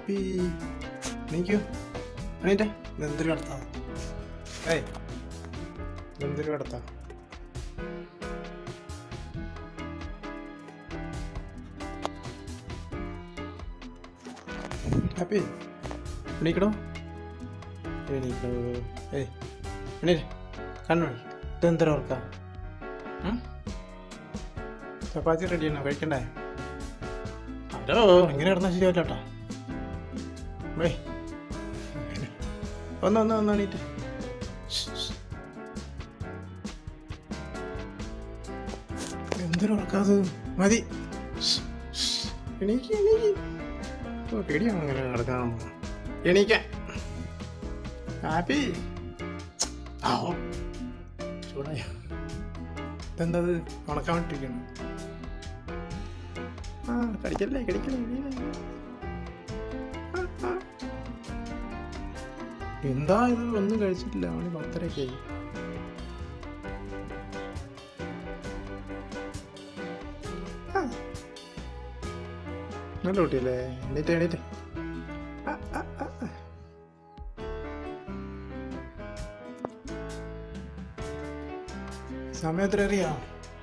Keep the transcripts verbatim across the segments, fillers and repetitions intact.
Happy എനിക്കോ എണീറ്റേ ഇതെന്തൊരു കിടത്താ ഏയ് ഇതെന്തൊരു കിടത്താ ഹാപ്പി എണീക്കണോ എണീക്കണോ ഏയ് എണീറ്റ് കണ്ണു ഇതെന്തൊരു ഓർക്കാം ചപ്പാത്തി റെഡിയാണോ കഴിക്കണ്ടേ ഹലോ ഇങ്ങനെ കിടന്നാൽ ശരിയാവില്ല കേട്ടോ വേ ഒന്ന് ഒന്ന് ഒന്ന് എണീറ്റ് എന്തൊരു ഉറക്കാത് മതി എണീക്ക് എണീക്ക് ഓ പേടിയാണ് അങ്ങനെ കിടക്കാൻ എണീക്കാൻ ഹാപ്പി ആ ചൂടായ ഇതെന്തത് ഉണക്കാൻ വേണ്ടിയിരിക്കണം ആ കടിക്കല്ലേ കടിക്കല്ലേ എന്താ ഇത് ഒന്നും കഴിച്ചിട്ടില്ല അവന് പത്തരക്കായി നല്ല കുട്ടിയല്ലേ എണീറ്റ് എണീറ്റ് സമയം എത്ര അറിയാം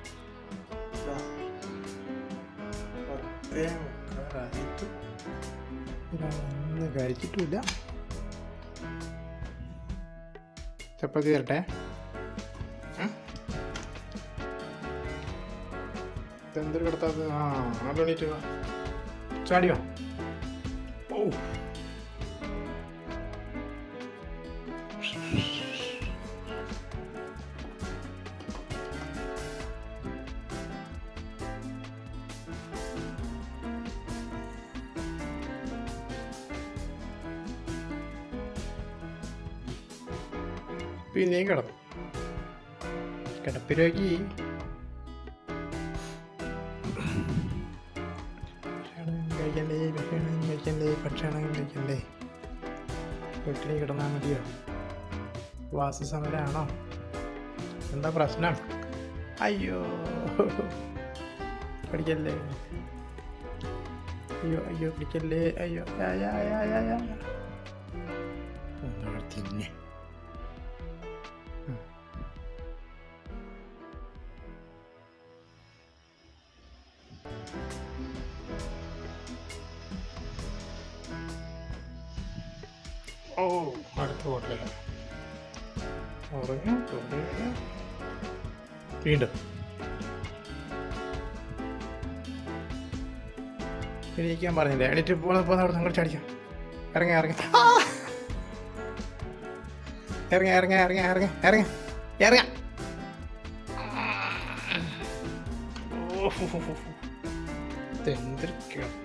ഒന്നും കഴിച്ചിട്ടില്ല ചപ്പാത്തി തരട്ടെ എന്തൊരു കിടത്താത് ആ ആ എണീറ്റ് വാ ചാടിയോ ഓ പിന്നെയും കിടന്നു കിടപ്പിരോഗി കഴിക്കണ്ടേ ഭക്ഷണം കഴിക്കണ്ടേ ഭക്ഷണം കഴിക്കണ്ടേ വീട്ടിൽ കിടന്നാൽ മതിയോ വാസസമരാണോ എന്താ പ്രശ്നം അയ്യോ പഠിക്കല്ലേ അയ്യോ അയ്യോ പിടിക്കല്ലേ അയ്യോ തിന്നെ ഓ അടുത്ത ഹോട്ടലില്ല ഉറങ്ങ വീണ്ടും ഇരിക്കാൻ പറഞ്ഞില്ലേ എണീറ്റ് പോകുന്ന പോകുന്ന അവിടെ നിങ്ങൾ ചടിക്കാം ഇറങ്ങി ഇറങ്ങി ഇറങ്ങി ഇറങ്ങി ഇറങ്ങി ഇറങ്ങി ഇറങ്ങി ഇറങ്ങ എന്തൊരു കേട്ടോ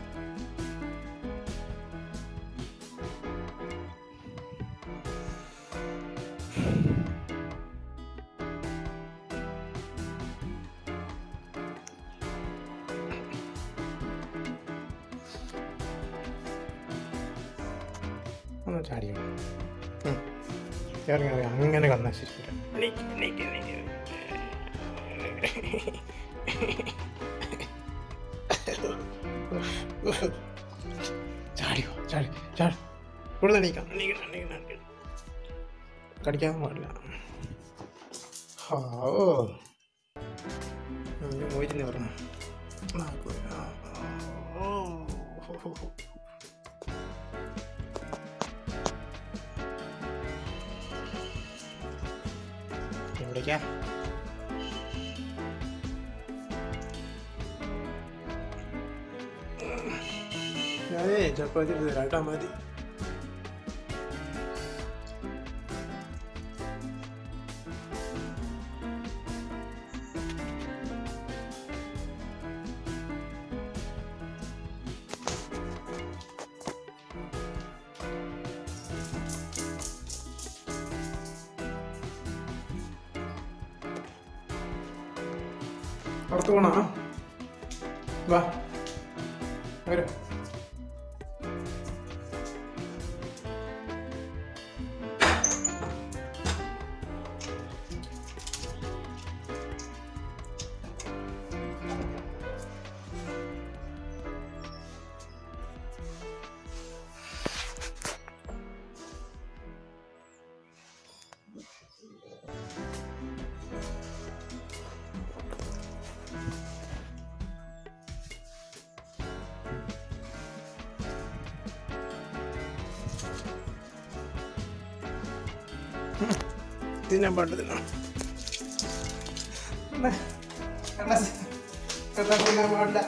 ഒന്ന് ചാടിയോ ഇറങ്ങി ഇറങ്ങി അങ്ങനെ കന്നാൽ ശരിക്കില്ല ചാടിയോ ചാടി ചാടി കൂടുതൽ എണീക്കാം കടിക്കാൻ പാടില്ല ഓ പോയിരുന്നേ പറഞ്ഞു എവിടേക്കാ ഞാനേ ചപ്പാത്തി തരാട്ടാ മതി പുറത്ത് പോണോ വാ വരും തിന്നാൻ പാടില്ല തിന്നാം തിന്നാൻ പാടില്ല.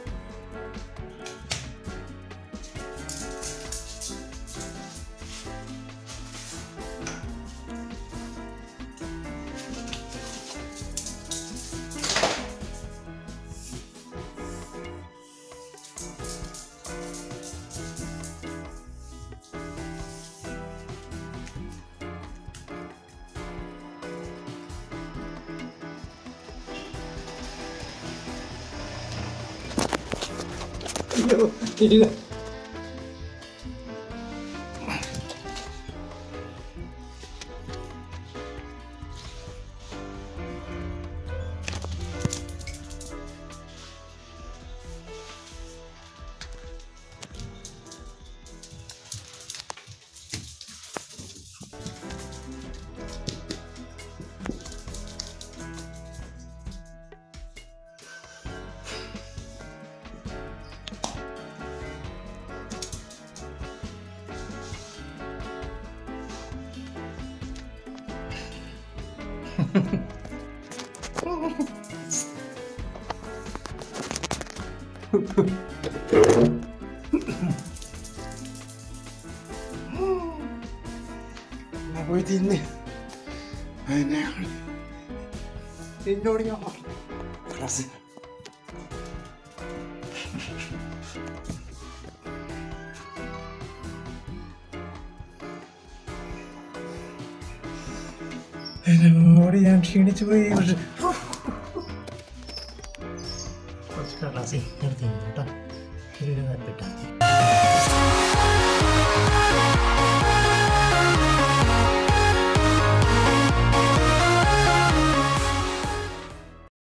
ഇല്ല പോയി തിന്ന് എന്നോട് ഞാൻ ക്ലാസ് എന്നോട് ഞാൻ ക്ഷീണിച്ചു പോയി. കുറച്ച് കടലാസി എടുത്ത് കേട്ടോ ശരി.